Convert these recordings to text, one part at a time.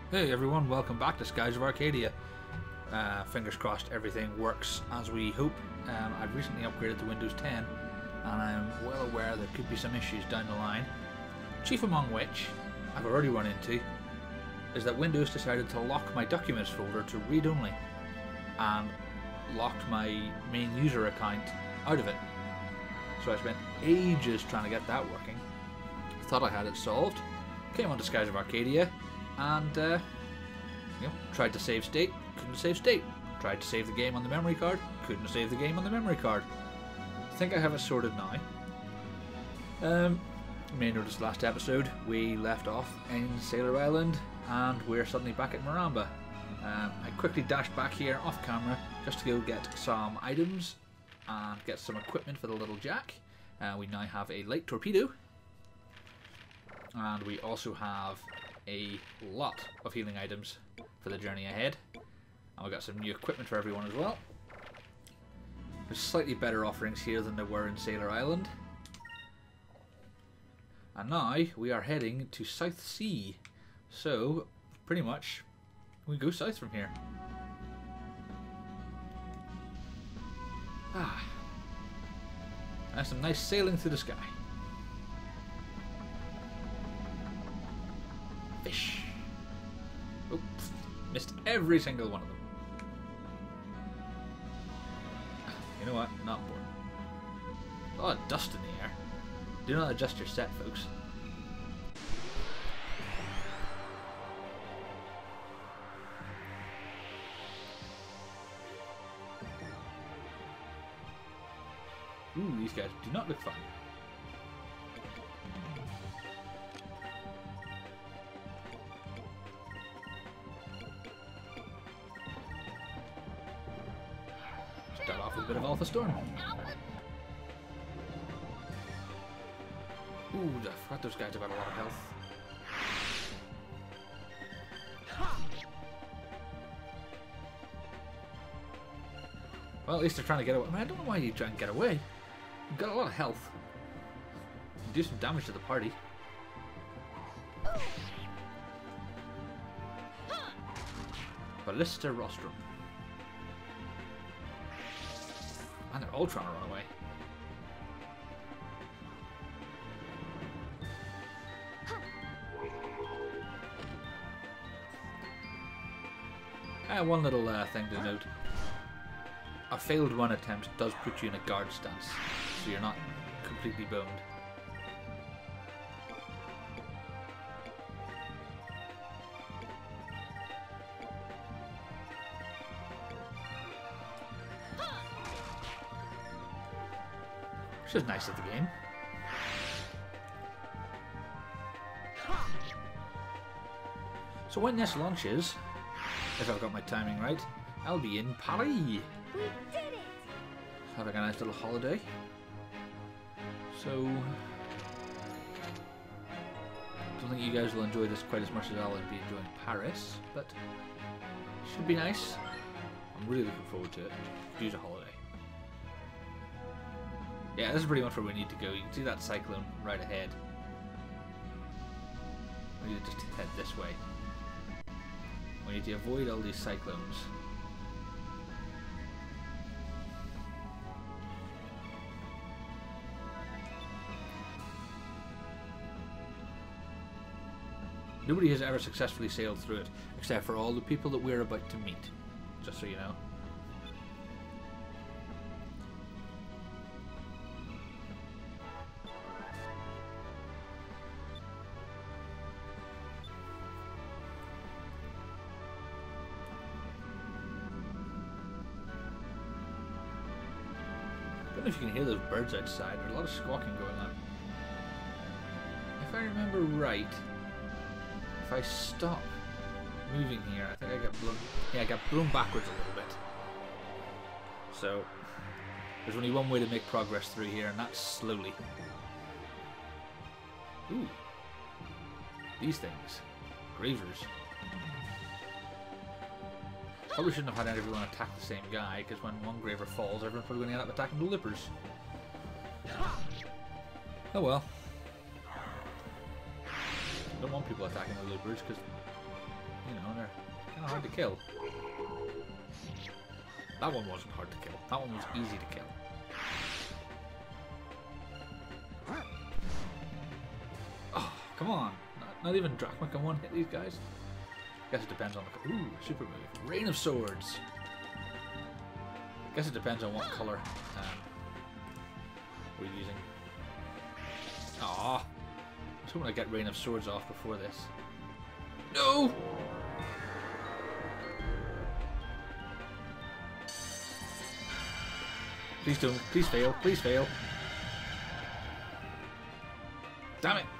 Hey everyone, welcome back to Skies of Arcadia. Fingers crossed everything works as we hope. I've recently upgraded to Windows 10 and I'm well aware there could be some issues down the line. Chief among which, I've already run into, is that Windows decided to lock my documents folder to read only and locked my main user account out of it. So I spent ages trying to get that working. Thought I had it solved. Came onto Skies of Arcadia and tried to save state, couldn't save state. Tried to save the game on the memory card, couldn't save the game on the memory card. Think I have it sorted now. You may notice last episode we left off in Sailor Island and we're suddenly back at Maramba. I quickly dashed back here off camera just to go get some items and get some equipment for the little Jack. We now have a light torpedo and we also have a lot of healing items for the journey ahead, and we got some new equipment for everyone as well. There's slightly better offerings here than there were in Sailor Island, and now we are heading to South Sea, so pretty much we go south from here. That's some nice sailing through the sky. Fish. Oops. Missed every single one of them. You know what? Not important. A lot of dust in the air. Do not adjust your set, folks. Ooh, these guys do not look fun. Start off with a bit of Alpha Storm. Ooh, I forgot those guys have got a lot of health. Well, at least they're trying to get away. I mean, I don't know why you try and get away. You've got a lot of health. You can do some damage to the party. Ballista Rostrum. Man, they're all trying to run away. One little thing to note. A failed run attempt does put you in a guard stance, so you're not completely boned. Which is nice of the game. So when this launches, if I've got my timing right, I'll be in Paris. We did it! Having a nice little holiday. So, don't think you guys will enjoy this quite as much as I'll be enjoying Paris, but it should be nice. I'm really looking forward to it. Use a holiday. Yeah, this is pretty much where we need to go. You can see that cyclone right ahead. We need to just head this way. We need to avoid all these cyclones. Nobody has ever successfully sailed through it, except for all the people that we're about to meet, just so you know. I don't know if you can hear those birds outside. There's a lot of squawking going on. If I remember right, if I stop moving here, I think I get blown. Yeah, I got blown backwards a little bit. So there's only one way to make progress through here, and that's slowly. Ooh, these things, gravers. Probably shouldn't have had everyone attack the same guy, because when one graver falls, everyone's probably going to end up attacking the lippers. Oh well. Don't want people attacking the loopers because you know, they're kind of hard to kill. That one wasn't hard to kill. That one was easy to kill. Oh, come on. Not even Drachma can one hit these guys. Guess it depends on the... Ooh, super move. Rain of Swords. Guess it depends on what colour we're using. Aww. I was hoping I'd get Rain of Swords off before this. No! Please don't. Please fail. Please fail. Damn it!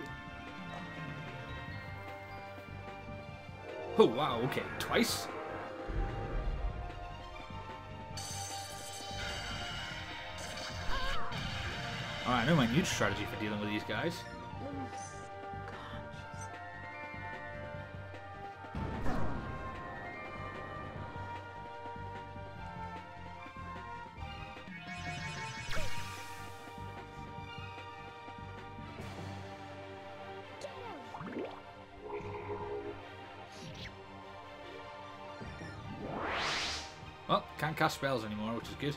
Oh wow, okay. Twice? Alright, I know my new strategy for dealing with these guys. Well, can't cast spells anymore, which is good.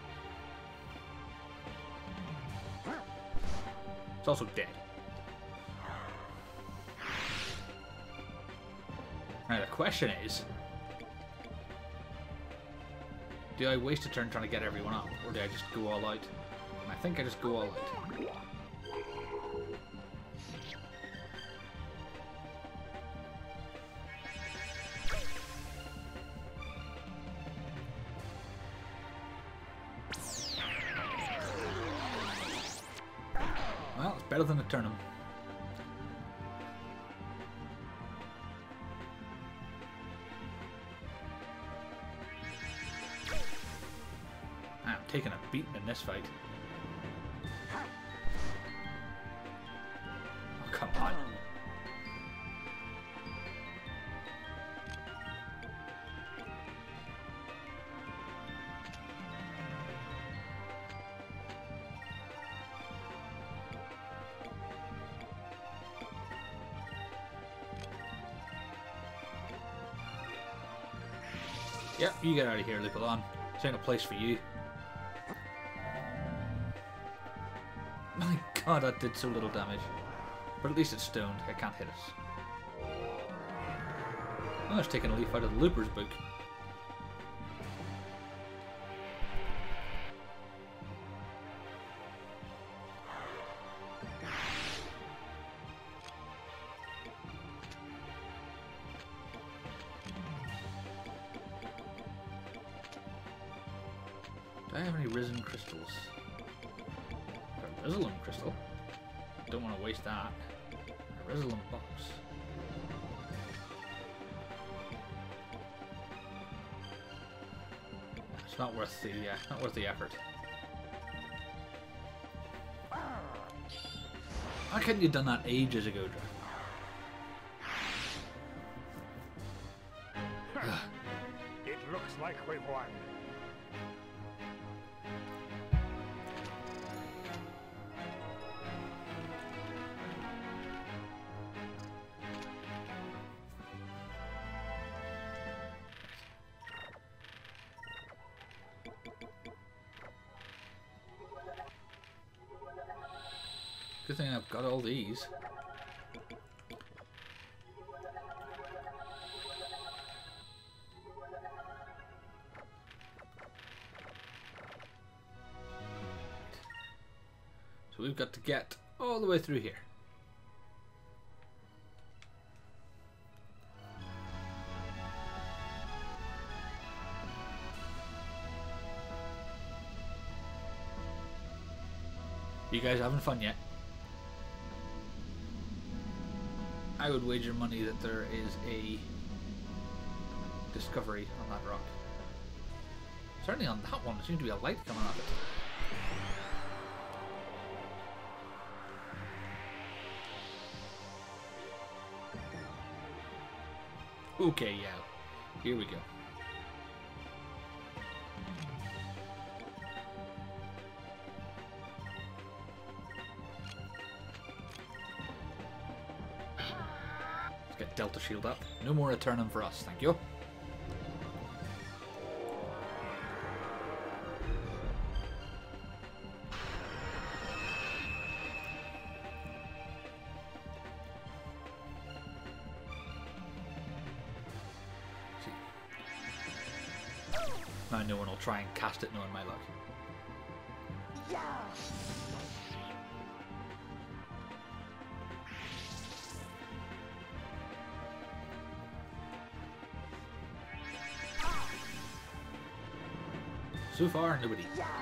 It's also dead. Now the question is, do I waste a turn trying to get everyone up, or do I just go all out? And I think I just go all out. Well, it's better than Eternum. I'm taking a beating in this fight. Oh, come on. Yep, you get out of here, Lupulon. This ain't a place for you. My god, that did so little damage. But at least it's stoned. It can't hit us. Oh, it's taking a leaf out of the Looper's book. Do I have any risen crystals? A Rizzlum crystal. Don't want to waste that. A Rizzlum box. It's not worth the effort. Why couldn't you have done that ages ago, Drake? It looks like we won. Good thing I've got all these. So we've got to get all the way through here. You guys having fun yet? I would wager money that there is a discovery on that rock. Certainly on that one, there seems to be a light coming off it. Okay, yeah. Here we go. Let's get Delta Shield up. No more Eternum for us, thank you. Now no one will try and cast it knowing my luck. So far, nobody.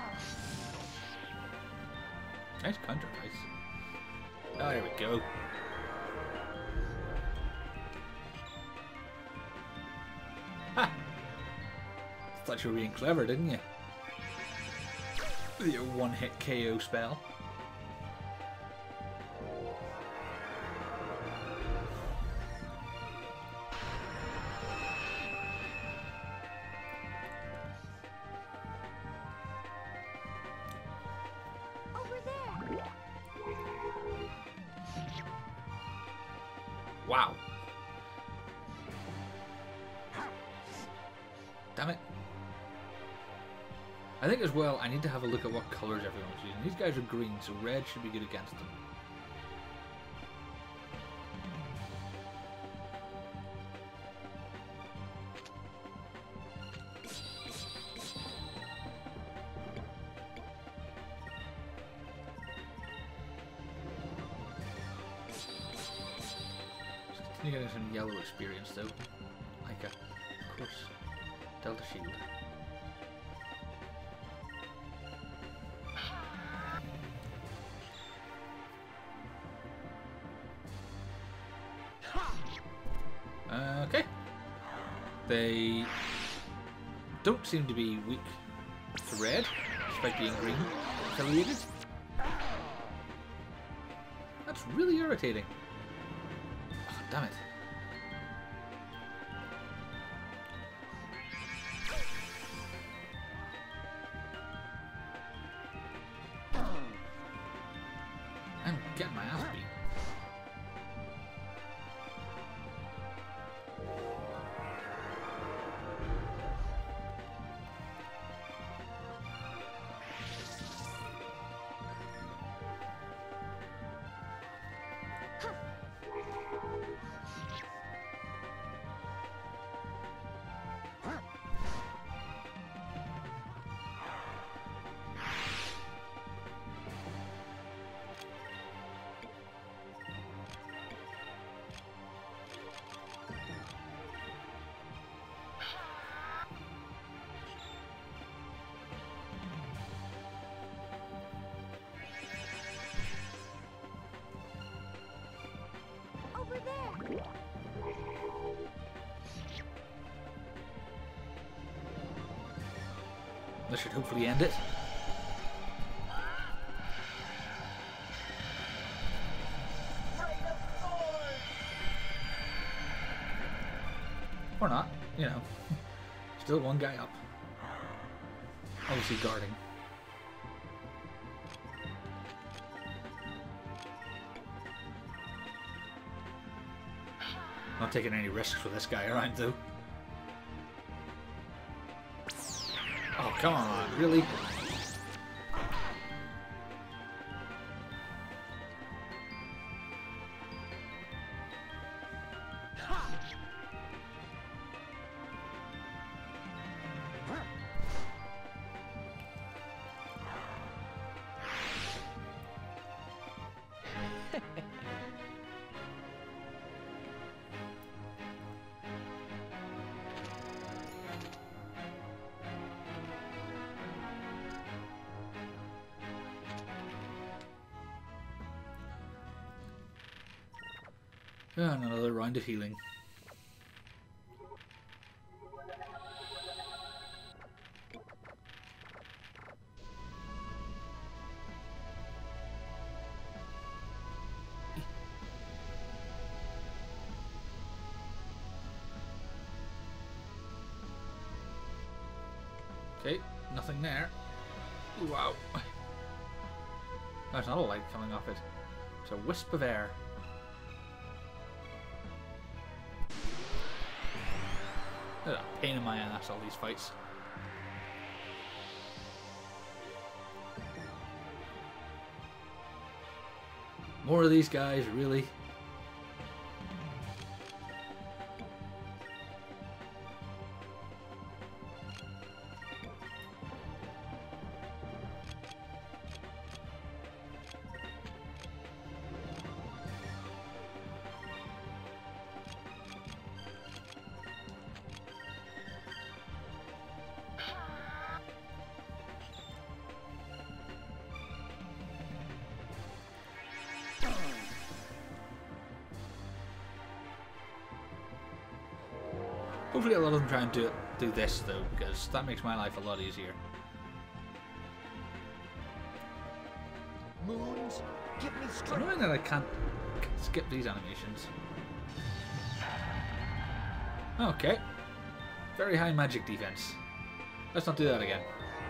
Nice counter, guys. Oh, there we go. Ha! Thought you were being clever, didn't you? With your one-hit KO spell. Over there. Wow. Damn it. I think as well, I need to have a look at what colours everyone's using. These guys are green, so red should be good against them. Let's continue getting some yellow experience though. Like of course, Delta Shield. Okay. They don't seem to be weak to red, despite being green affiliated. That's really irritating. Oh, damn it. I'm getting my ass beat. Over there. This should hopefully end it. Or not, you know. Still one guy up. Obviously guarding. Not taking any risks with this guy around though. Oh, come on, really? And another round of healing. Okay, nothing there. Ooh, wow. There's not a light coming off it. It's a wisp of air. They're a pain in my ass, all these fights. More of these guys, really? Hopefully a lot of them try and do this though, because that makes my life a lot easier. Moons, give me It's strength. annoying that I can't skip these animations. Okay. Very high magic defense. Let's not do that again.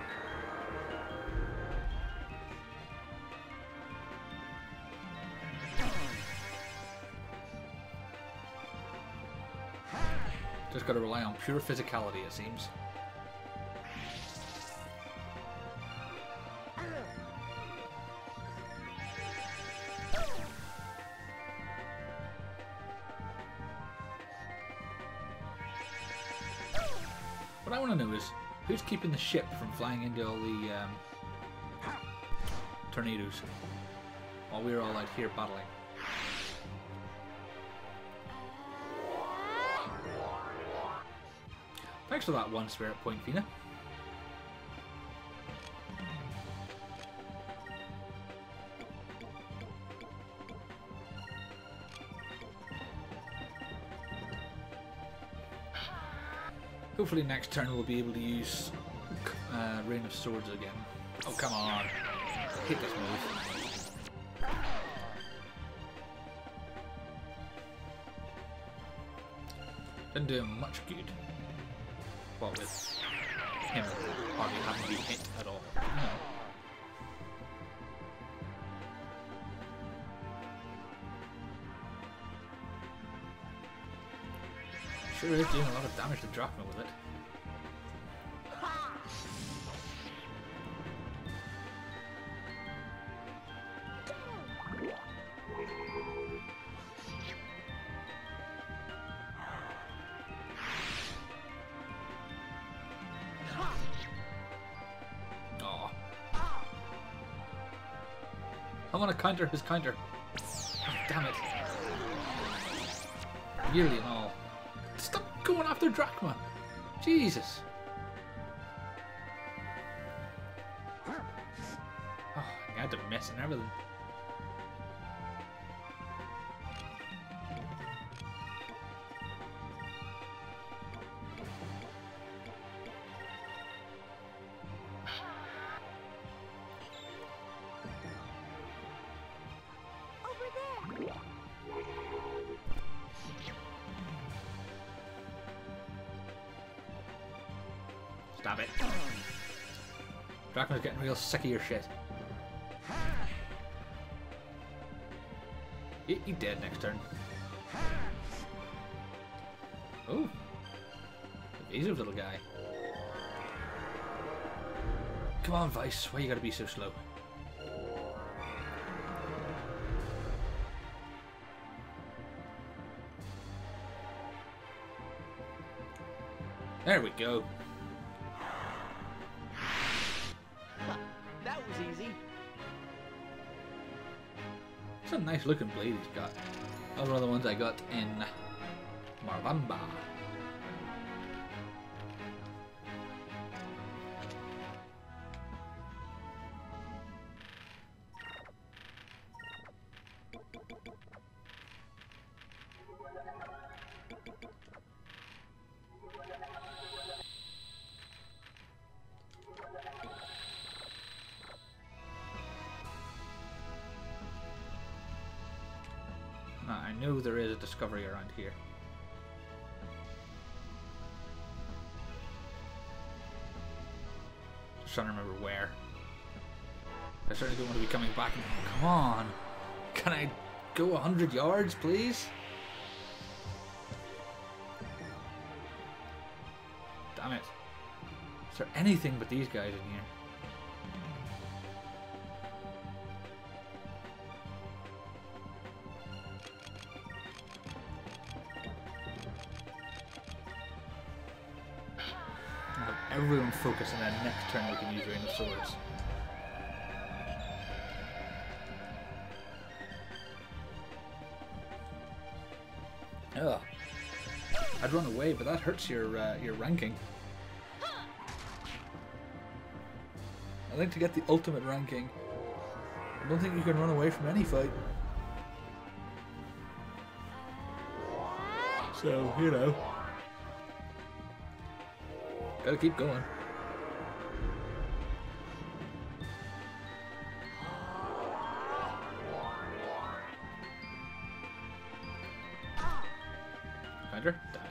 Just gotta rely on pure physicality, it seems. What I want to know is, who's keeping the ship from flying into all the tornadoes while we're all out here battling? Thanks for that one spirit point, Fina. Hopefully next turn we'll be able to use Rain of Swords again. Oh, come on. I hate this move. Didn't do him much good. What with him hardly having been hit at all. No. Sure is doing a lot of damage to Drachma with it. Aw. I want to counter his counter. Oh, damn it. Yearly and all. Stop going after Drachma! Jesus! Oh, I had to miss and everything. Over there. Stop it. Drachma's getting real sick of your shit. He dead next turn. Oh. Evasive little guy. Come on, Vice. Why you gotta be so slow? There we go. That was easy. It's a nice looking blade he's got. That was one of the ones I got in Marbamba. Now, I know there is a discovery around here. Just trying to remember where. I certainly don't want to be coming back. Come on! Can I go 100 yards, please? Damn it. Is there anything but these guys in here? I'll have everyone focus and then next turn we can use Rain of Swords. Ugh. I'd run away, but that hurts your ranking. I think to get the ultimate ranking, I don't think you can run away from any fight. So, you know. Gotta keep going. Find her? Damn it.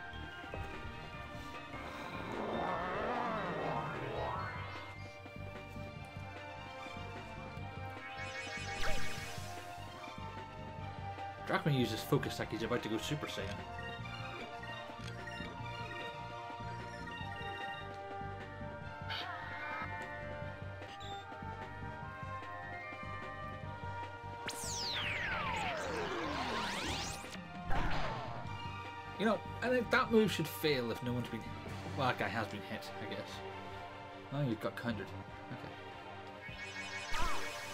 Drachma uses focus like he's about to go Super Saiyan. You know, I think that move should fail if no one's been... Well, that guy has been hit, I guess. Oh, you got countered. Okay.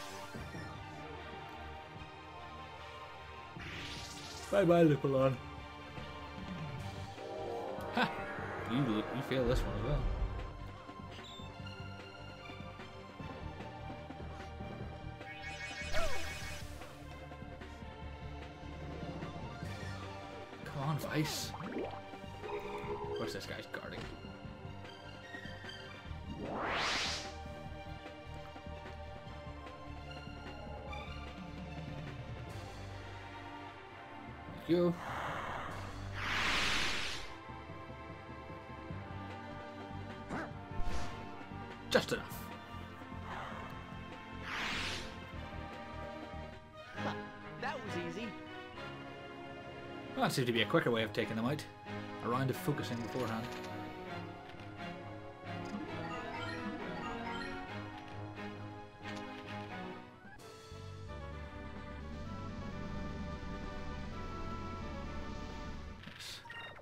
Bye-bye, Lupulon. Ha! You fail this one as well. Come on, Vice. What's this guy's guarding? Thank you. Just enough. That was easy. Well, that seems to be a quicker way of taking them out. A round of focusing beforehand. Yes.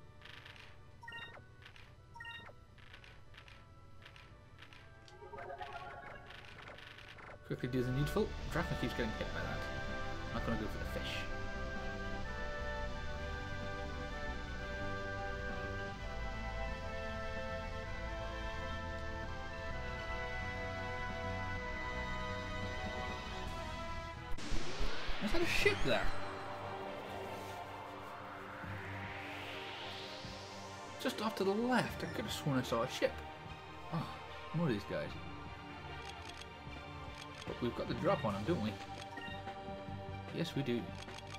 Quickly do the needful. Drachma keeps getting hit by that. I'm not going to go for the fish. Is that a ship there? Just off to the left. I could have sworn I saw a ship. Oh, more of these guys. But we've got the drop on them, don't we? Yes, we do.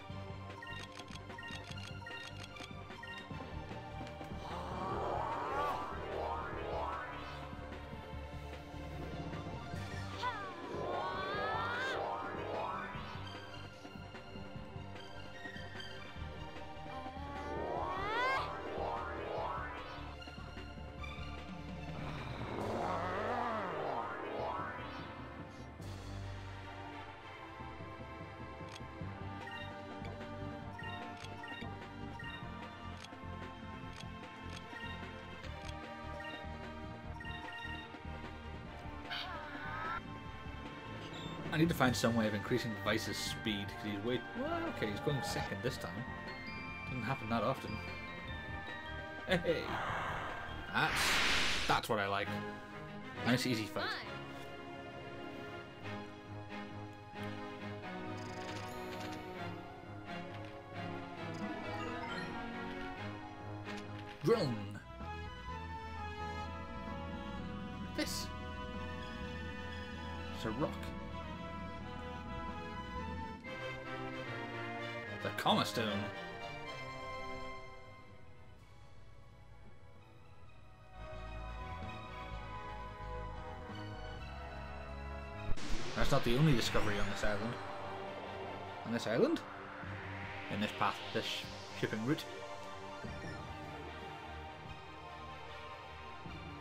I need to find some way of increasing Vice's speed because he's way. Well, okay, he's going second this time. Doesn't happen that often. Hey, that's what I like. Nice, easy fight. Drone. This. It's a rock. The Comma Stone. That's not the only discovery on this island. On this island? In this path, this shipping route.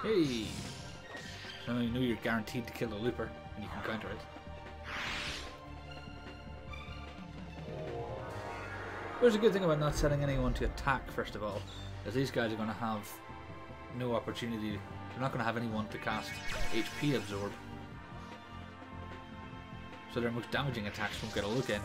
Hey! So you know you're guaranteed to kill a looper, and you can counter it. There's a good thing about not setting anyone to attack, first of all, is these guys are going to have no opportunity. They're not going to have anyone to cast HP absorb. So their most damaging attacks won't get a look in.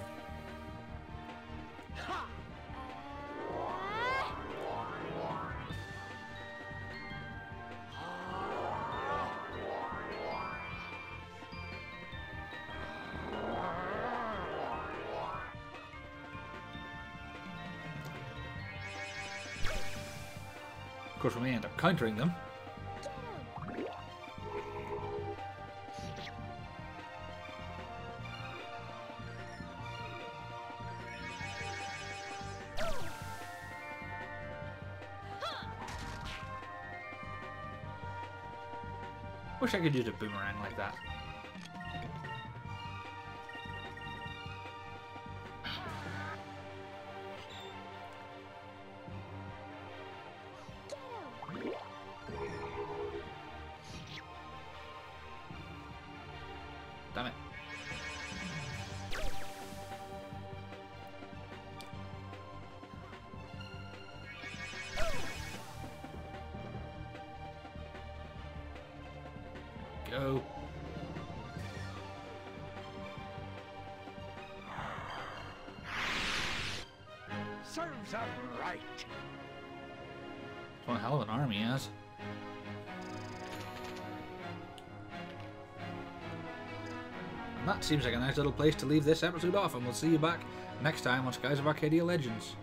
Of course, we may end up countering them. Wish I could use a boomerang like that. Damn it. Go. Serves 'em right. One hell of an army he has. And that seems like a nice little place to leave this episode off, and we'll see you back next time on Skies of Arcadia Legends.